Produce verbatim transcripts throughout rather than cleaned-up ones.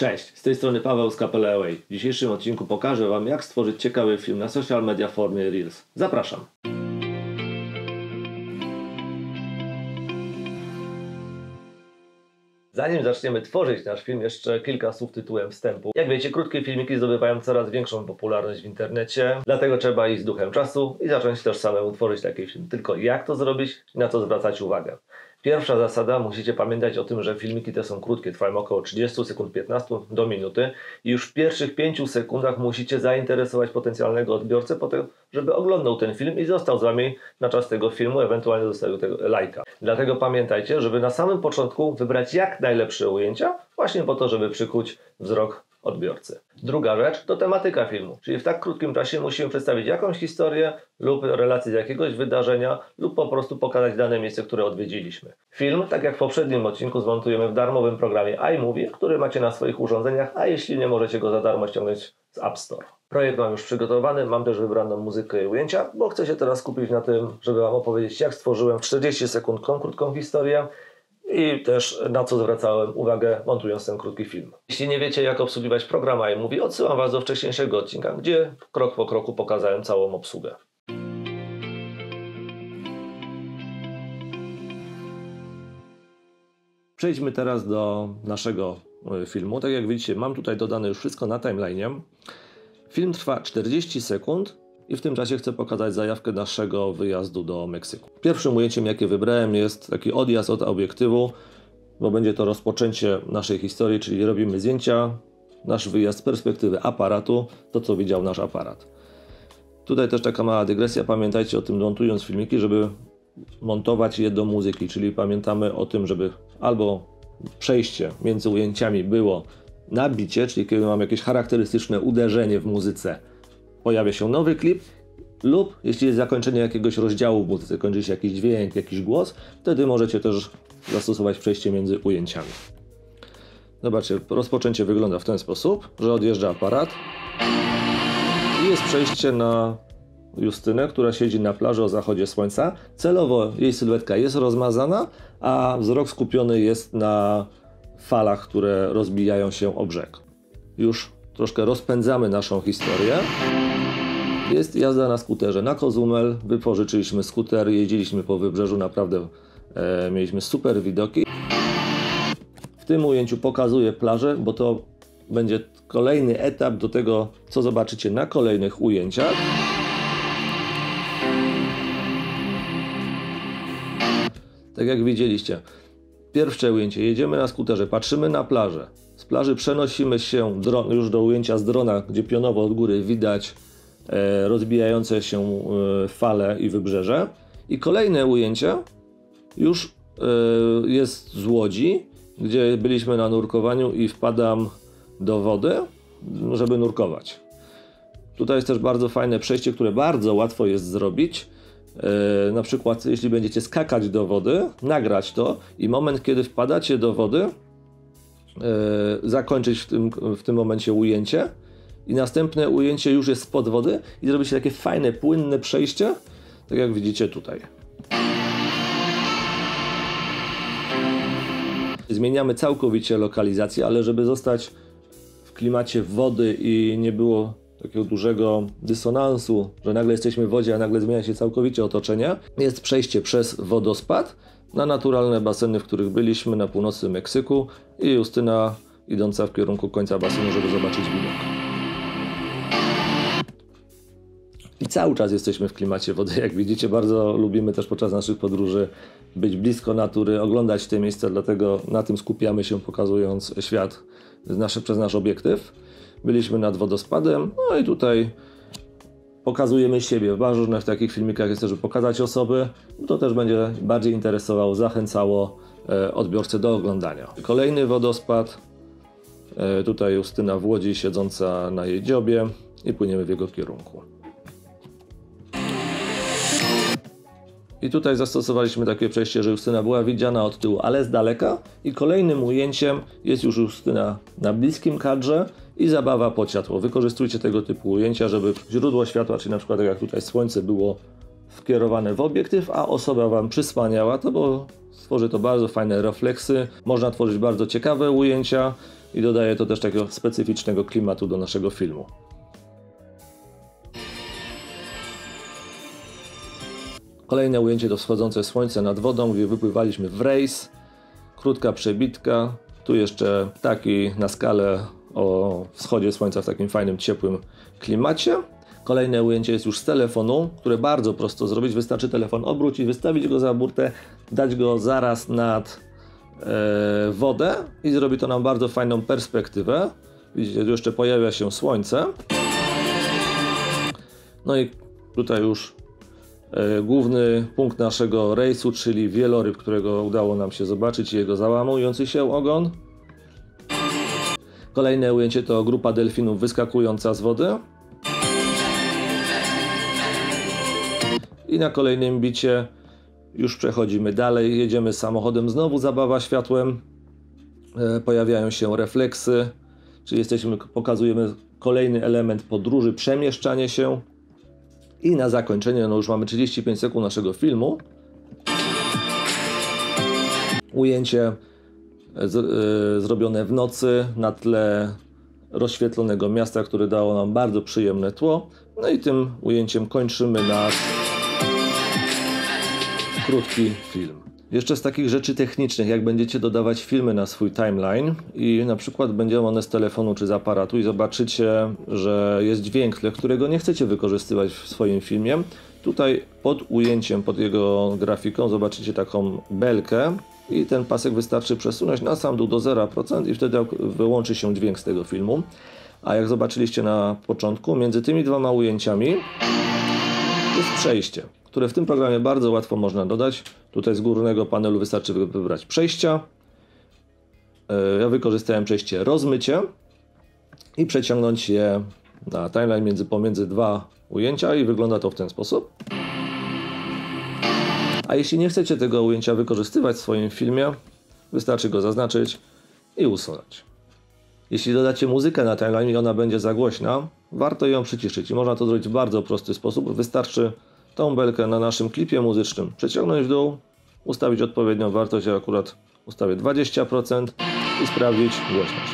Cześć, z tej strony Paweł z Kapela Away. W dzisiejszym odcinku pokażę Wam, jak stworzyć ciekawy film na social media w formie Reels. Zapraszam! Zanim zaczniemy tworzyć nasz film, jeszcze kilka słów tytułem wstępu. Jak wiecie, krótkie filmiki zdobywają coraz większą popularność w internecie, dlatego trzeba iść z duchem czasu i zacząć też samemu tworzyć taki film. Tylko jak to zrobić i na co zwracać uwagę? Pierwsza zasada, musicie pamiętać o tym, że filmiki te są krótkie, trwają około trzydzieści sekund, piętnaście do minuty i już w pierwszych pięciu sekundach musicie zainteresować potencjalnego odbiorcę po to, żeby oglądał ten film i został z Wami na czas tego filmu, ewentualnie zostawił tego lajka. Dlatego pamiętajcie, żeby na samym początku wybrać jak najlepsze ujęcia, właśnie po to, żeby przykuć wzrok odbiorcy. Druga rzecz to tematyka filmu, czyli w tak krótkim czasie musimy przedstawić jakąś historię lub relację z jakiegoś wydarzenia lub po prostu pokazać dane miejsce, które odwiedziliśmy. Film, tak jak w poprzednim odcinku, zmontujemy w darmowym programie iMovie, który macie na swoich urządzeniach, a jeśli nie, możecie go za darmo ściągnąć z App Store. Projekt mam już przygotowany, mam też wybraną muzykę i ujęcia, bo chcę się teraz skupić na tym, żeby Wam opowiedzieć, jak stworzyłem w czterdzieści sekund krótką historię i też na co zwracałem uwagę, montując ten krótki film. Jeśli nie wiecie, jak obsługiwać program iMovie, odsyłam Was do wcześniejszego odcinka, gdzie krok po kroku pokazałem całą obsługę. Przejdźmy teraz do naszego filmu. Tak jak widzicie, mam tutaj dodane już wszystko na timeline'ie. Film trwa czterdzieści sekund i w tym czasie chcę pokazać zajawkę naszego wyjazdu do Meksyku. Pierwszym ujęciem, jakie wybrałem, jest taki odjazd od obiektywu, bo będzie to rozpoczęcie naszej historii, czyli robimy zdjęcia, nasz wyjazd z perspektywy aparatu, to co widział nasz aparat. Tutaj też taka mała dygresja, pamiętajcie o tym, montując filmiki, żeby montować je do muzyki, czyli pamiętamy o tym, żeby albo przejście między ujęciami było na bicie, czyli kiedy mamy jakieś charakterystyczne uderzenie w muzyce, pojawia się nowy klip, lub jeśli jest zakończenie jakiegoś rozdziału w muzyce, kończy się jakiś dźwięk, jakiś głos, wtedy możecie też zastosować przejście między ujęciami. Zobaczcie, rozpoczęcie wygląda w ten sposób, że odjeżdża aparat i jest przejście na Justynę, która siedzi na plaży o zachodzie słońca. Celowo jej sylwetka jest rozmazana, a wzrok skupiony jest na falach, które rozbijają się o brzeg. Już troszkę rozpędzamy naszą historię. Jest jazda na skuterze na Cozumel. Wypożyczyliśmy skuter, jeździliśmy po wybrzeżu, naprawdę e, mieliśmy super widoki. W tym ujęciu pokazuję plażę, bo to będzie kolejny etap do tego, co zobaczycie na kolejnych ujęciach. Tak jak widzieliście, pierwsze ujęcie, jedziemy na skuterze, patrzymy na plażę. Z plaży przenosimy się dron, już do ujęcia z drona, gdzie pionowo od góry widać e, rozbijające się e, fale i wybrzeże. I kolejne ujęcie już e, jest z łodzi, gdzie byliśmy na nurkowaniu i wpadam do wody, żeby nurkować. Tutaj jest też bardzo fajne przejście, które bardzo łatwo jest zrobić. Yy, na przykład jeśli będziecie skakać do wody, nagrać to i moment, kiedy wpadacie do wody, yy, zakończyć w tym, w tym momencie ujęcie i następne ujęcie już jest spod wody i zrobi się takie fajne, płynne przejście, tak jak widzicie tutaj. Zmieniamy całkowicie lokalizację, ale żeby zostać w klimacie wody i nie było takiego dużego dysonansu, że nagle jesteśmy w wodzie, a nagle zmienia się całkowicie otoczenie, jest przejście przez wodospad na naturalne baseny, w których byliśmy na północy Meksyku i Justyna idąca w kierunku końca basenu, żeby zobaczyć widok. I cały czas jesteśmy w klimacie wody, jak widzicie. Bardzo lubimy też podczas naszych podróży być blisko natury, oglądać te miejsca, dlatego na tym skupiamy się, pokazując świat z naszy, przez nasz obiektyw. Byliśmy nad wodospadem, no i tutaj pokazujemy siebie. Ważne w takich filmikach jest też, żeby pokazać osoby. To też będzie bardziej interesowało, zachęcało e, odbiorcę do oglądania. Kolejny wodospad. E, tutaj Justyna w łodzi siedząca na jej dziobie i płyniemy w jego kierunku. I tutaj zastosowaliśmy takie przejście, że Justyna była widziana od tyłu, ale z daleka. I kolejnym ujęciem jest już Justyna na bliskim kadrze i zabawa pod światło. Wykorzystujcie tego typu ujęcia, żeby źródło światła, czyli na przykład jak tutaj słońce, było wkierowane w obiektyw, a osoba Wam przysłaniała to, bo stworzy to bardzo fajne refleksy. Można tworzyć bardzo ciekawe ujęcia i dodaje to też takiego specyficznego klimatu do naszego filmu. Kolejne ujęcie to wschodzące słońce nad wodą, gdzie wypływaliśmy w rejs. Krótka przebitka. Tu jeszcze ptaki na skalę o wschodzie słońca w takim fajnym, ciepłym klimacie. Kolejne ujęcie jest już z telefonu, które bardzo prosto zrobić. Wystarczy telefon obrócić, wystawić go za burtę, dać go zaraz nad e, wodę i zrobi to nam bardzo fajną perspektywę. Widzicie, tu jeszcze pojawia się słońce. No i tutaj już e, główny punkt naszego rejsu, czyli wieloryb, którego udało nam się zobaczyć i jego załamujący się ogon. Kolejne ujęcie to grupa delfinów wyskakująca z wody. I na kolejnym bicie już przechodzimy dalej, jedziemy samochodem, znowu zabawa światłem, e, pojawiają się refleksy, czyli jesteśmy, pokazujemy kolejny element podróży, przemieszczanie się. I na zakończenie, no już mamy trzydzieści pięć sekund naszego filmu, ujęcie z, e, zrobione w nocy na tle rozświetlonego miasta, które dało nam bardzo przyjemne tło. No i tym ujęciem kończymy nasz krótki film. Jeszcze z takich rzeczy technicznych, jak będziecie dodawać filmy na swój timeline i na przykład będą one z telefonu czy z aparatu i zobaczycie, że jest dźwięk, którego nie chcecie wykorzystywać w swoim filmie. Tutaj pod ujęciem, pod jego grafiką zobaczycie taką belkę i ten pasek wystarczy przesunąć na sam dół do zera procent i wtedy wyłączy się dźwięk z tego filmu. A jak zobaczyliście na początku, między tymi dwoma ujęciami jest przejście, które w tym programie bardzo łatwo można dodać. Tutaj z górnego panelu wystarczy wybrać przejścia. Ja wykorzystałem przejście rozmycie i przeciągnąć je na timeline między, pomiędzy dwa ujęcia i wygląda to w ten sposób. A jeśli nie chcecie tego ujęcia wykorzystywać w swoim filmie, wystarczy go zaznaczyć i usunąć. Jeśli dodacie muzykę na timeline i ona będzie za głośna, warto ją przyciszyć i można to zrobić w bardzo prosty sposób. Wystarczy tą belkę na naszym klipie muzycznym przeciągnąć w dół, ustawić odpowiednią wartość, ja akurat ustawię dwadzieścia procent i sprawdzić głośność.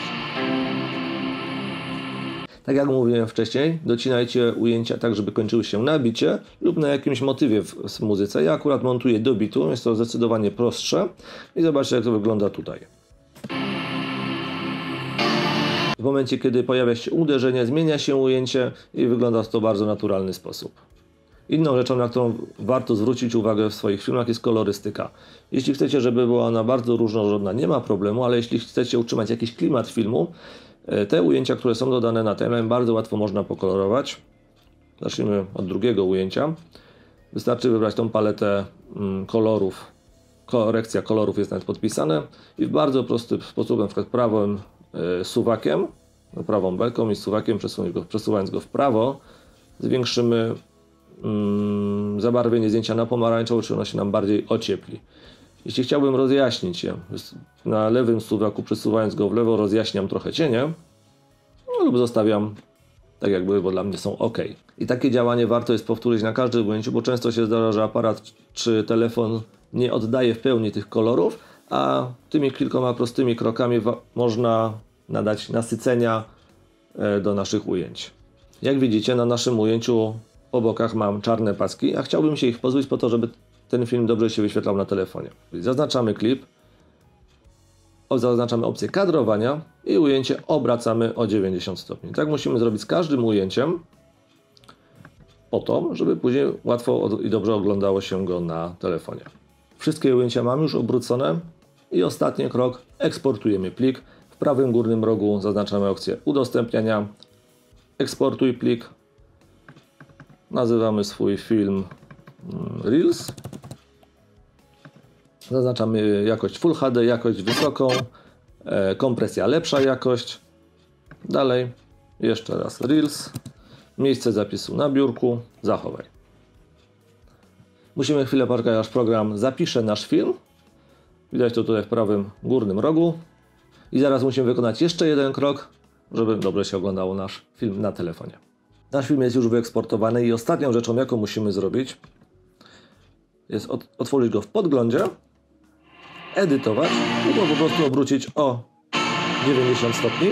Tak jak mówiłem wcześniej, docinajcie ujęcia tak, żeby kończyły się na bicie lub na jakimś motywie w, w muzyce. Ja akurat montuję do bitu, jest to zdecydowanie prostsze i zobaczcie, jak to wygląda tutaj. W momencie, kiedy pojawia się uderzenie, zmienia się ujęcie i wygląda to w bardzo naturalny sposób. Inną rzeczą, na którą warto zwrócić uwagę w swoich filmach, jest kolorystyka. Jeśli chcecie, żeby była ona bardzo różnorodna, nie ma problemu, ale jeśli chcecie utrzymać jakiś klimat filmu, te ujęcia, które są dodane na timeline, bardzo łatwo można pokolorować. Zacznijmy od drugiego ujęcia. Wystarczy wybrać tą paletę kolorów. Korekcja kolorów jest nawet podpisane i w bardzo prosty sposób, na przykład prawym suwakiem, prawą belką i suwakiem przesuwając go w prawo, zwiększymy mm, zabarwienie zdjęcia na pomarańczowo, czy ono się nam bardziej ociepli. Jeśli chciałbym rozjaśnić je, na lewym suwaku przesuwając go w lewo rozjaśniam trochę cienie, no, lub zostawiam tak jak były, bo dla mnie są ok. I takie działanie warto jest powtórzyć na każdym ujęciu, bo często się zdarza, że aparat czy telefon nie oddaje w pełni tych kolorów, a tymi kilkoma prostymi krokami można nadać nasycenia do naszych ujęć. Jak widzicie, na naszym ujęciu po bokach mam czarne paski, a chciałbym się ich pozbyć po to, żeby ten film dobrze się wyświetlał na telefonie. Zaznaczamy klip, zaznaczamy opcję kadrowania i ujęcie obracamy o dziewięćdziesiąt stopni. Tak musimy zrobić z każdym ujęciem po to, żeby później łatwo i dobrze oglądało się go na telefonie. Wszystkie ujęcia mam już obrócone i ostatni krok, eksportujemy plik. W prawym górnym rogu zaznaczamy opcję udostępniania, eksportuj plik, nazywamy swój film Reels, zaznaczamy jakość Full H D, jakość wysoką, e, kompresja lepsza jakość, dalej, jeszcze raz Reels, miejsce zapisu na biurku, zachowaj. Musimy chwilę poczekać, aż program zapisze nasz film, widać to tutaj w prawym górnym rogu i zaraz musimy wykonać jeszcze jeden krok, żeby dobrze się oglądało nasz film na telefonie. Nasz film jest już wyeksportowany i ostatnią rzeczą, jaką musimy zrobić, jest od, otworzyć go w podglądzie, edytować, albo po prostu obrócić o dziewięćdziesiąt stopni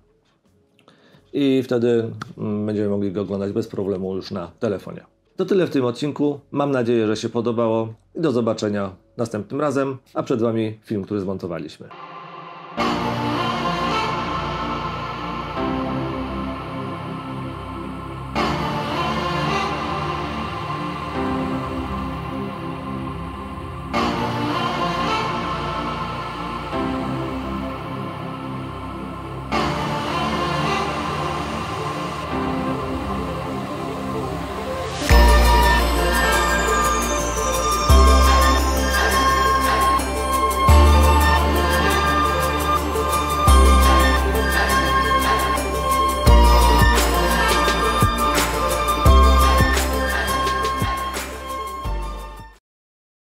i wtedy mm, będziemy mogli go oglądać bez problemu już na telefonie. To tyle w tym odcinku. Mam nadzieję, że się podobało i do zobaczenia następnym razem, a przed Wami film, który zmontowaliśmy.